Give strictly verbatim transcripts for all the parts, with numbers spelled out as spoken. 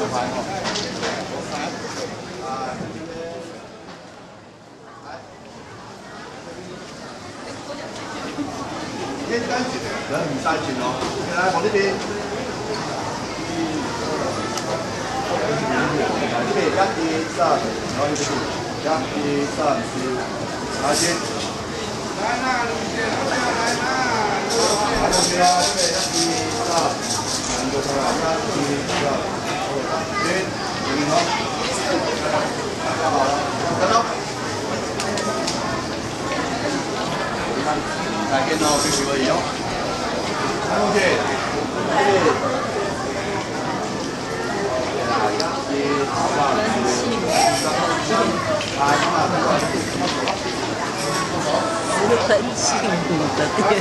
牌哈。天干节，两唔晒錢咯。嚟我呢邊，呢邊一二三，然後呢邊一二三四，下先。來啦，龍姐，來啦，來啦。來龍姐啦，呢邊一二三，兩個出來，一二三，先，停好。好了，等等。 再見到必須可以哦。來龍姐，呢邊。 很幸福的店。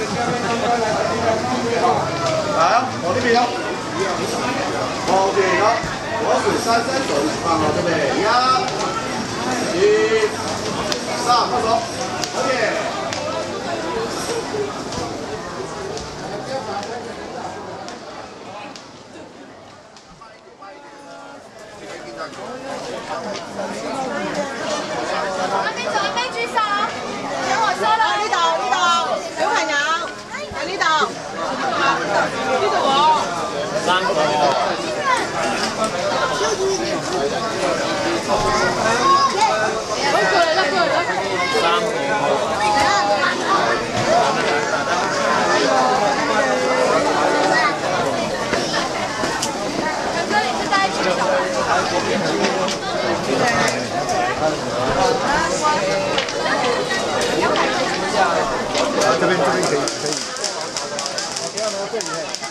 来啊，往这边走。OK，好，我数三三手放到这边，一、一、三，放手。OK。 那边左边举手，等我说了。 呢度呢度，小朋友喺呢度，呢度我。 三個。 過嚟啦，過嚟啦。 三個。 哥哥，你是在举手。 这边这边可以可以。我给他们这里。